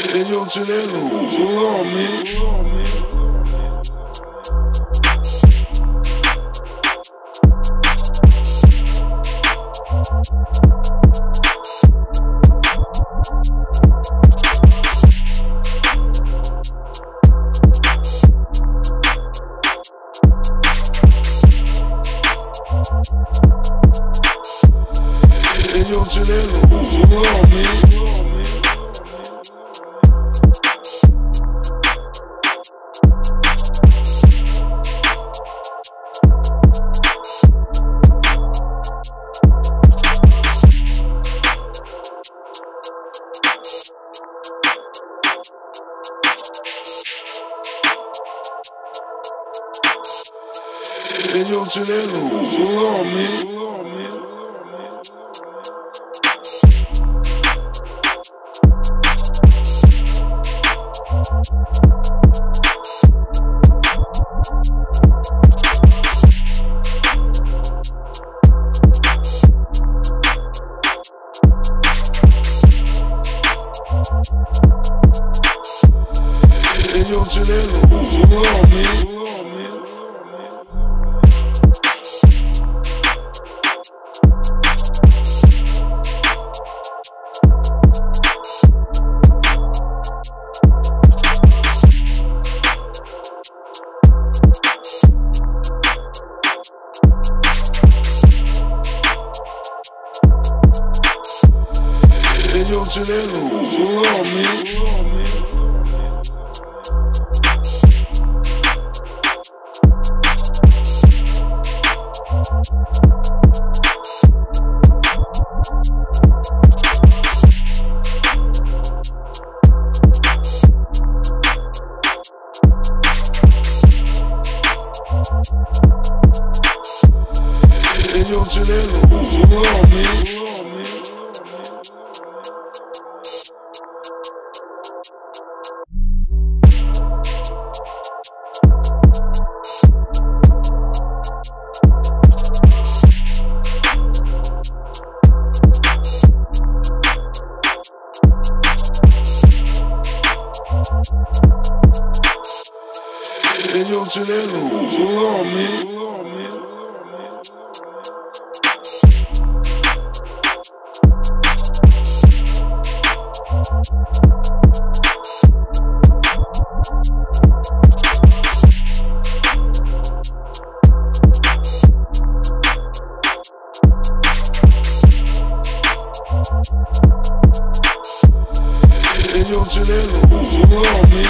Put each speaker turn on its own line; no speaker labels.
Hey, yo, Chileno, hold on, man. Hey, yo, Chileno, hold on, man. Hey, yo, Chileno, hold on, man. Hey, yo, Chileno, hold on, man. Hey, yo, Chileno, hold on, man. Hey, yo, Chileno, hold on, man. Hey, yo, Chileno, hold on, man. Hey, yo, Chileno, hold on, man.